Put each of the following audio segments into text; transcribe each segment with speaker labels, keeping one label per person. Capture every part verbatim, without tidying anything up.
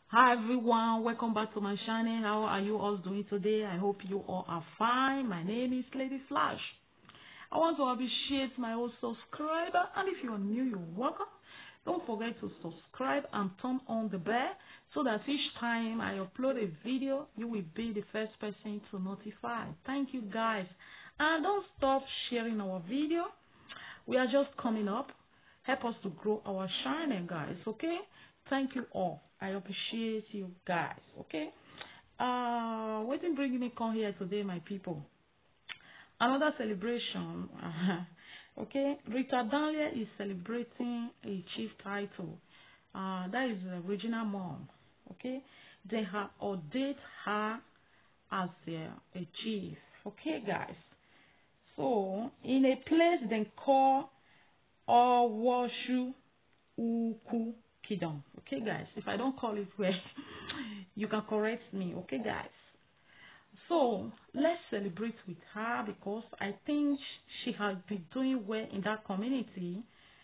Speaker 1: Hi everyone, welcome back to my channel. How are you all doing today? I hope you all are fine. My name is Lady Flash. I want to appreciate my old subscriber, and if you are new, you're welcome. Don't forget to subscribe and turn on the bell so that each time I upload a video, you will be the first person to notify. Thank you guys, and don't stop sharing our video. We are just coming up. Help us to grow our channel, guys. Okay? Thank you all. I appreciate you guys. Okay? Uh, what didn't bring me come here today, my people? Another celebration. Okay? Rita Dahlia is celebrating a chief title. Uh, that is the original mom. Okay? They have ordained her as a, a chief. Okay, guys? So, in a place they call Owoshu Uku Kingdom. Okay, guys. If I don't call it well, you can correct me. Okay, guys. So let's celebrate with her because I think she has been doing well in that community.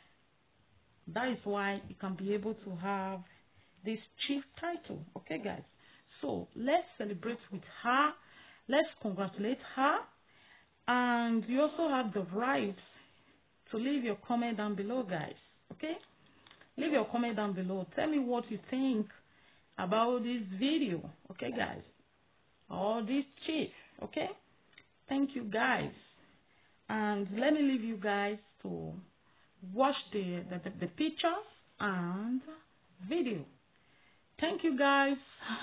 Speaker 1: That is why you can be able to have this chief title. Okay, guys. So let's celebrate with her. Let's congratulate her. And you also have the right to leave your comment down below, guys. Okay? Leave your comment down below. Tell me what you think about this video. Okay, guys? Or this chief. Okay? Thank you, guys. And let me leave you guys to watch the, the, the, the pictures and video. Thank you, guys.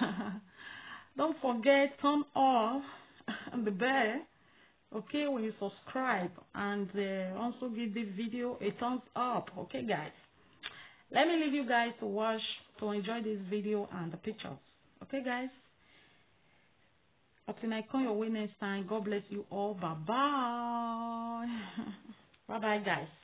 Speaker 1: Don't forget, turn off the bell. Okay, when you subscribe, and uh, also give this video a thumbs up. Okay, guys. Let me leave you guys to watch, to enjoy this video and the pictures. Okay, guys. Until I come your way next time, God bless you all. Bye bye. Bye bye, guys.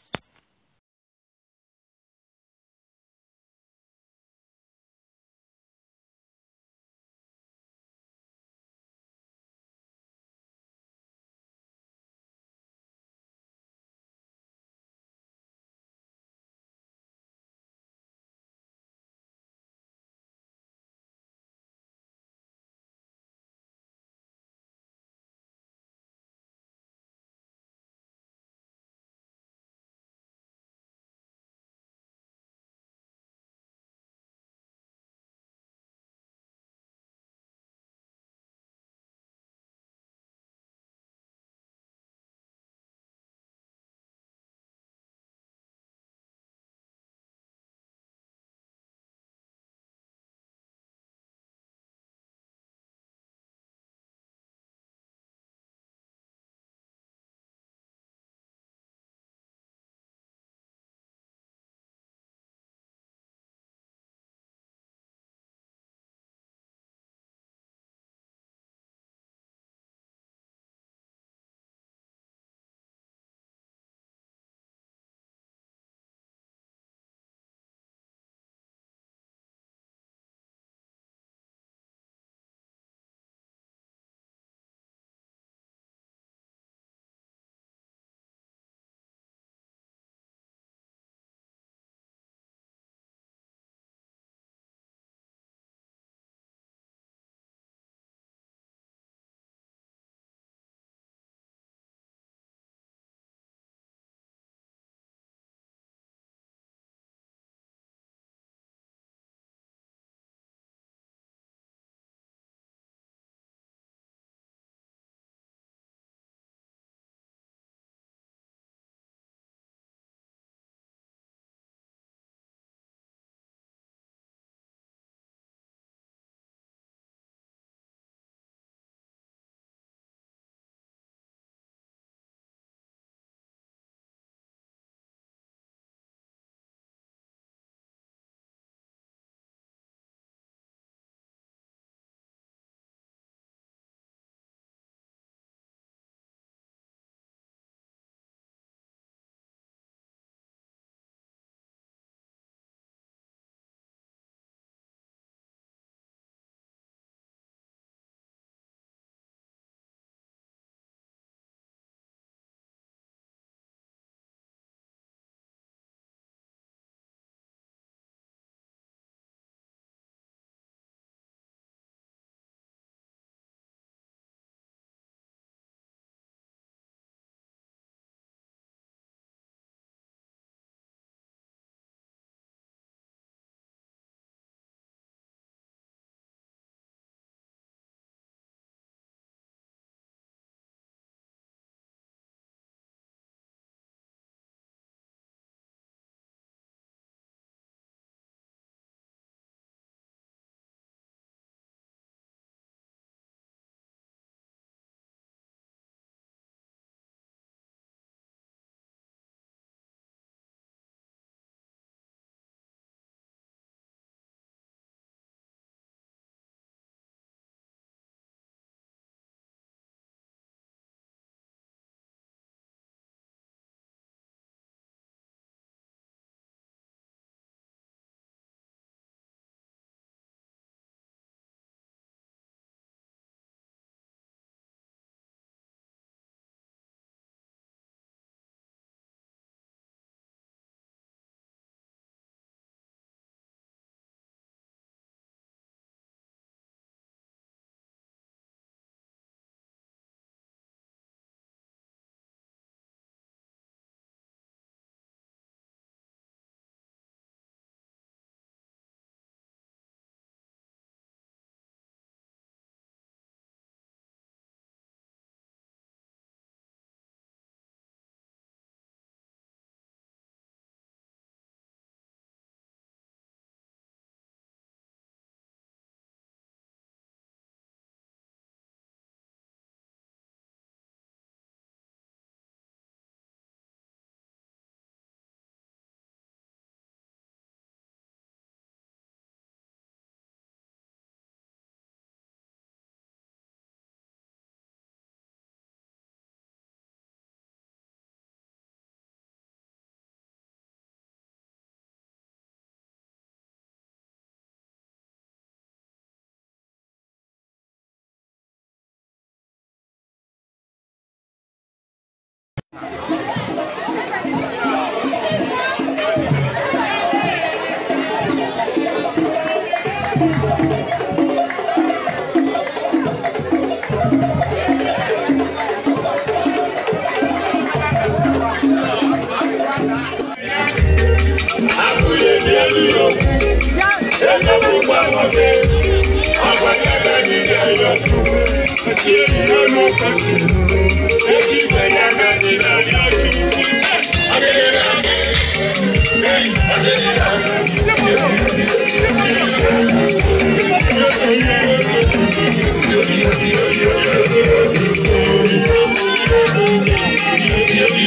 Speaker 2: Yeah.